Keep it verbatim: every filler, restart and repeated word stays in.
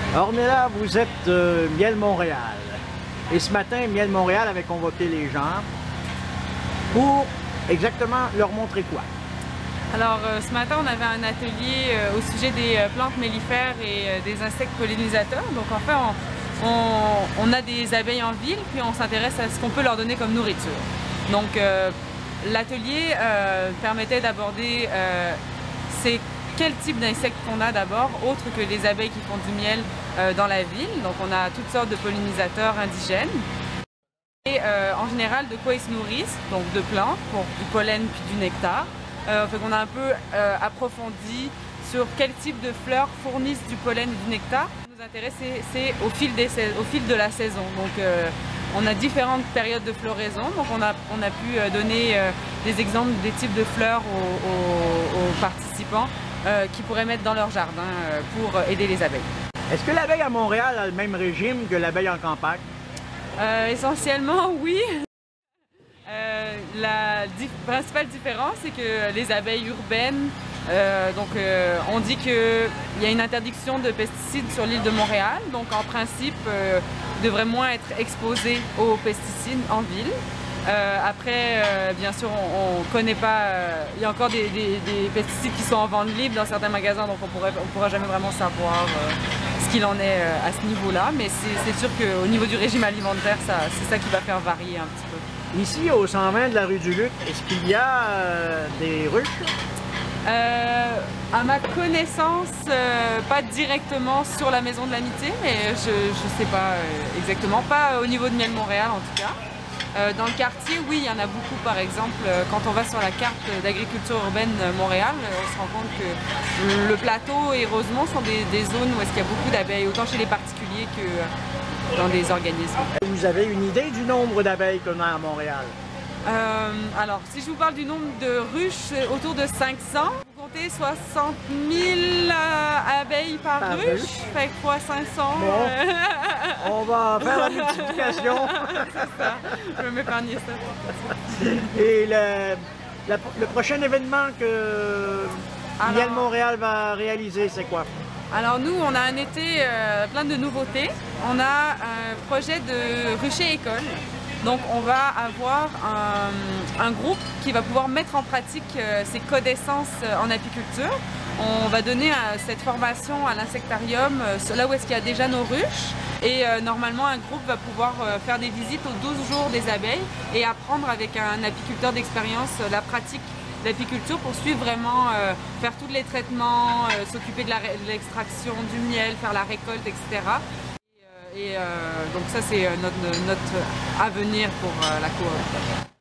Ornella, vous êtes euh, Miel Montréal. Et ce matin, Miel Montréal avait convoqué les gens pour exactement leur montrer quoi? Alors euh, ce matin, on avait un atelier euh, au sujet des euh, plantes mellifères et euh, des insectes pollinisateurs. Donc en fait, on, on, on a des abeilles en ville, puis on s'intéresse à ce qu'on peut leur donner comme nourriture. Donc euh, l'atelier euh, permettait d'aborder euh, c'est quel type d'insectes qu'on a d'abord, autre que les abeilles qui font du miel euh, dans la ville. Donc on a toutes sortes de pollinisateurs indigènes. Et euh, en général, de quoi ils se nourrissent, donc de plantes, pour du pollen puis du nectar. Euh, fait qu'on a un peu euh, approfondi sur quel type de fleurs fournissent du pollen et du nectar. Ce qui nous intéresse, c'est au, au fil de la saison. Donc euh, on a différentes périodes de floraison, donc on a, on a pu euh, donner euh, des exemples des types de fleurs aux, aux, aux participants euh, qui pourraient mettre dans leur jardin euh, pour aider les abeilles. Est-ce que l'abeille à Montréal a le même régime que l'abeille en campagne? Euh, essentiellement, oui. Euh, la dif principale différence, c'est que les abeilles urbaines, euh, donc euh, on dit qu'il y a une interdiction de pesticides sur l'île de Montréal, donc en principe, euh, devraient moins être exposées aux pesticides en ville. Euh, après, euh, bien sûr, on ne connaît pas, euh, il y a encore des, des, des pesticides qui sont en vente libre dans certains magasins, donc on pourrait, on pourra jamais vraiment savoir euh, ce qu'il en est euh, à ce niveau-là, mais c'est sûr qu'au niveau du régime alimentaire, c'est ça qui va faire varier un petit peu. Ici, au cent vingt de la rue du Luc, est-ce qu'il y a euh, des ruches? Euh, à ma connaissance, euh, pas directement sur la Maison de l'Amitié, mais je ne sais pas euh, exactement, pas au niveau de Miel Montréal en tout cas. Euh, dans le quartier, oui, il y en a beaucoup. Par exemple, euh, quand on va sur la carte d'agriculture urbaine Montréal, euh, on se rend compte que le plateau et Rosemont sont des, des zones où est-ce qu'il y a beaucoup d'abeilles, autant chez les particuliers que dans des organismes. Vous avez une idée du nombre d'abeilles qu'on a à Montréal? Euh, alors, si je vous parle du nombre de ruches, autour de cinq cents. Vous comptez soixante mille euh, abeilles par, par ruche, ruche, fait que fois cinq cents. Bon, euh... on va faire la multiplication. C'est ça, je vais m'épargner ça. Et le, la, le prochain événement que alors, Miel Montréal va réaliser, c'est quoi? Alors nous, on a un été euh, plein de nouveautés. On a un projet de rucher école. Donc on va avoir un, un groupe qui va pouvoir mettre en pratique euh, ses connaissances en apiculture. On va donner euh, cette formation à l'insectarium, euh, là où est-ce qu'il y a déjà nos ruches. Et euh, normalement, un groupe va pouvoir euh, faire des visites aux douze jours des abeilles et apprendre avec un apiculteur d'expérience euh, la pratique l'apiculture pour suivre vraiment, euh, faire tous les traitements, euh, s'occuper de l'extraction du miel, faire la récolte, et cetera. Et, euh, et euh, donc ça, c'est notre, notre avenir pour euh, la cohorte.